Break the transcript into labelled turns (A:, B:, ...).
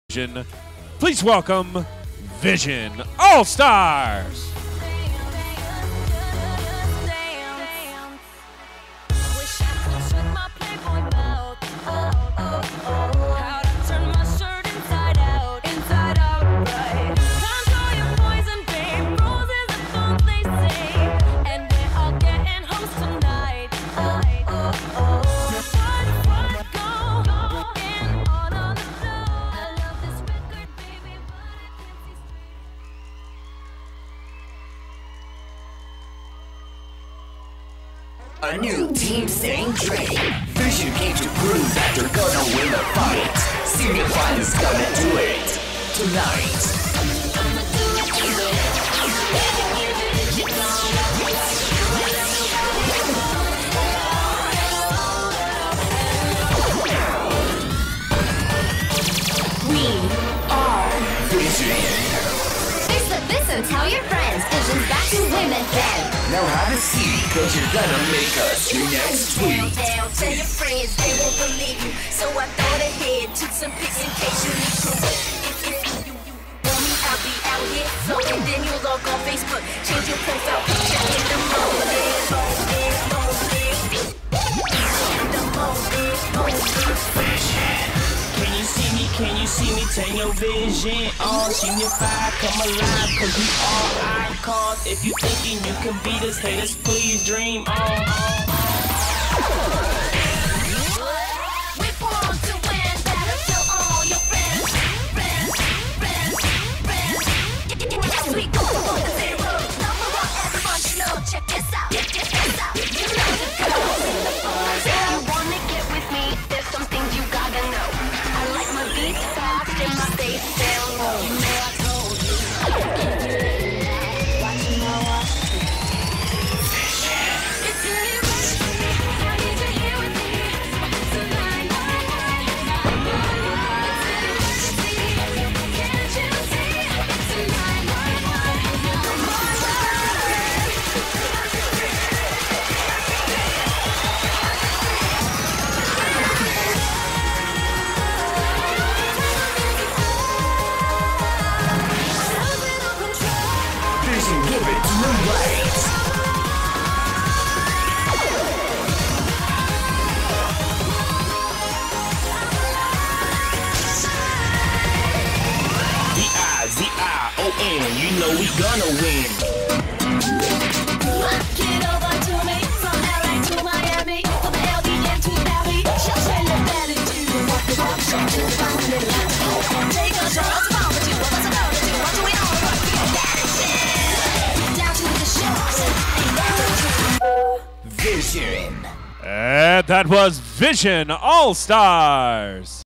A: Please welcome Vizion AllStars.
B: A new team staying ready. Vizion came to prove that they're gonna win the fight. Sr5 is gonna do it tonight.
C: We are
B: Vizion.
C: Listen, tell your friends. Vision's back to win again.
B: Now have a seat, cause you're gonna make us your next tweet.
D: Down, tell your friends, they won't believe you. So I thought ahead, took some pics in case you need proof. If you want me, I'll be out here floating. Then you'll log on Facebook, change your profile picture in the morning.
E: Can you see me? Turn your vision on. Sr5, come alive, cause we all icons. If you thinking you can beat us, haters, please dream on.
D: We're born to win, better tell all your friends. Yes, we go for the zero. Number one, everyone should know. Check this out, you know the girls in the bars. If you wanna get with me, there's some things you gotta know. I like my beats fast and my bass down low. You know I told you. Watching my watch. It's in your rush. I need you here with me. Tonight, it's in your rush. Can't you see? Tonight,
B: Vizion, give it to the right.
E: Vizion, you know we gonna win.
D: get over to me. From LA to Miami. From LDN to Paris. Cherchez le bel et tu. Walk the walk, shake to the bone. Take a shot, what's wrong with you? What's the matter with you? What do we all want? That is it. Down to the shores.
B: Vizion.
A: And that was Vizion AllStars.